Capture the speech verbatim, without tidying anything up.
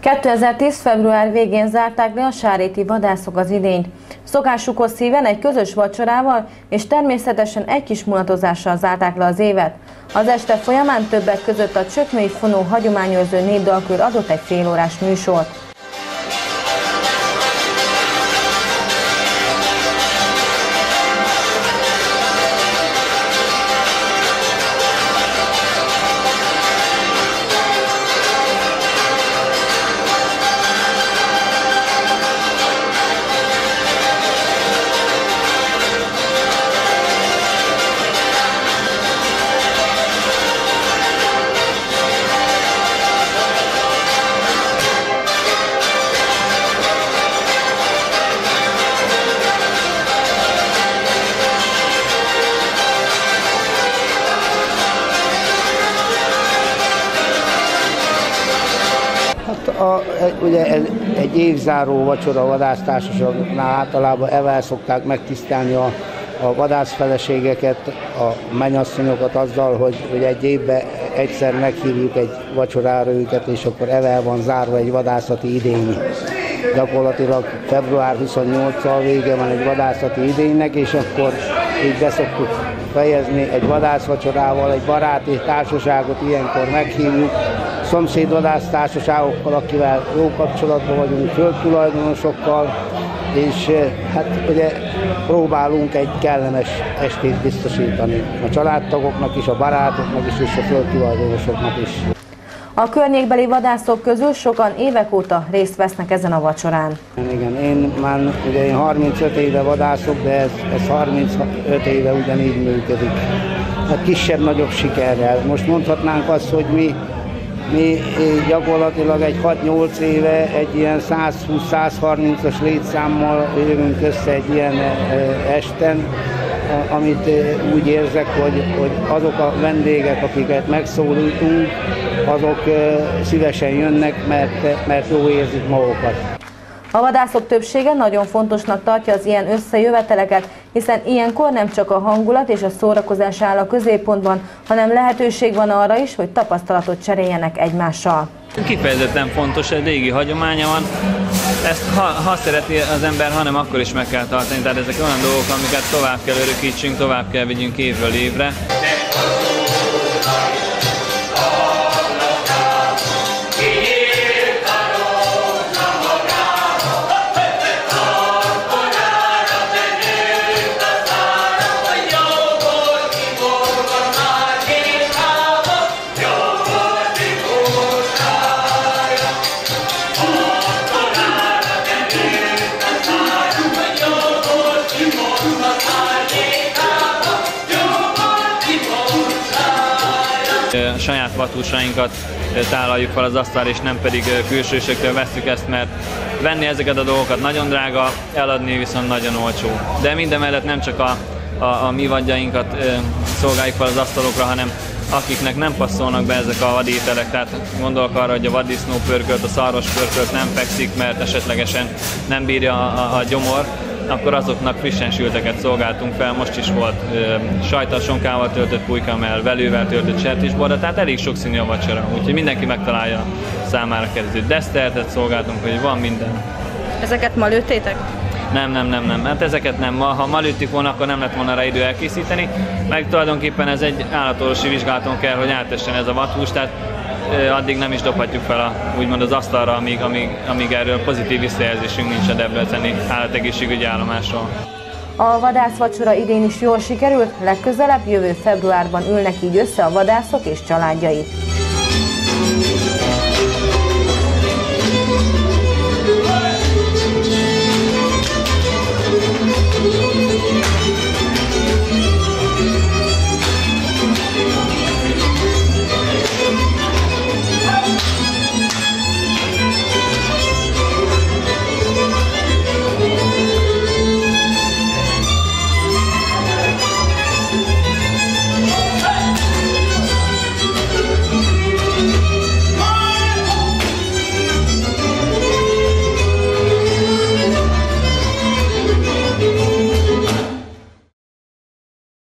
kétezer-tíz. február végén zárták le a sáréti vadászok az idényt. Szokásukhoz híven egy közös vacsorával és természetesen egy kis mulatozással zárták le az évet. Az este folyamán többek között a Csöknői Fonó hagyományőrző népdalkör adott egy félórás műsort. A, ugye ez egy évzáró vacsora a vadásztársaságnál általában evel szokták megtisztelni a, a vadászfeleségeket, a mennyasszonyokat azzal, hogy, hogy egy évben egyszer meghívjuk egy vacsorára őket, és akkor evel van zárva egy vadászati idény. Gyakorlatilag február huszonnyolcadika vége van egy vadászati idénynek, és akkor így beszoktuk fejezni egy vadászvacsorával, egy baráti társaságot ilyenkor meghívjuk, szomszédvadász társaságokkal, akivel jó kapcsolatban vagyunk, földtulajdonosokkal, és hát ugye próbálunk egy kellemes estét biztosítani a családtagoknak is, a barátoknak is, és a földtulajdonosoknak is. A környékbeli vadászok közül sokan évek óta részt vesznek ezen a vacsorán. Igen, én már ugye én harmincöt éve vadászok, de ez, ez harmincöt éve ugyanígy működik. Hát kisebb-nagyobb sikerrel. Most mondhatnánk azt, hogy mi Mi gyakorlatilag egy hat-nyolc éve egy ilyen százhúsz-százharmincas létszámmal jövünk össze egy ilyen esten, amit úgy érzek, hogy, hogy azok a vendégek, akiket megszólítunk, azok szívesen jönnek, mert, mert jó érzik magukat. A vadászok többsége nagyon fontosnak tartja az ilyen összejöveteleket, hiszen ilyenkor nem csak a hangulat és a szórakozás áll a középpontban, hanem lehetőség van arra is, hogy tapasztalatot cseréljenek egymással. Kifejezetten fontos, egy régi hagyománya van, ezt ha, ha szereti az ember, hanem akkor is meg kell tartani, tehát ezek olyan dolgok, amiket tovább kell örökítsünk, tovább kell vigyünk évről évre. Saját vatúsainkat tálaljuk fel az asztalra, és nem pedig külsősöktől vesszük ezt, mert venni ezeket a dolgokat nagyon drága, eladni viszont nagyon olcsó. De mindemellett nem csak a, a, a mi vadjainkat szolgáljuk fel az asztalokra, hanem akiknek nem passzolnak be ezek a vadételek, tehát gondolok arra, hogy a vaddisznópörkölt, a szarvaspörkölt nem fekszik, mert esetlegesen nem bírja a, a gyomor, akkor azoknak frissen sülteket szolgáltunk fel. Most is volt ö, sajtasonkával töltött pulykamell, velővel töltött sertésborda, tehát elég sokszínű a vacsora, úgyhogy mindenki megtalálja számára kedvező desztertet szolgáltunk, hogy van minden. Ezeket ma lőttétek? Nem, nem, nem, nem. Hát ezeket nem. Ma, ha ma lőttük volna, akkor nem lett volna rá idő elkészíteni, meg tulajdonképpen ez egy állatorvosi vizsgálaton kell, hogy átessen ez a vathús, tehát addig nem is dobhatjuk fel a, úgymond az asztalra, amíg, amíg, amíg erről pozitív visszajelzésünk nincs a debreceni állategészségügyi állomásról. A vadászvacsora idén is jól sikerült, legközelebb jövő februárban ülnek így össze a vadászok és családjaik.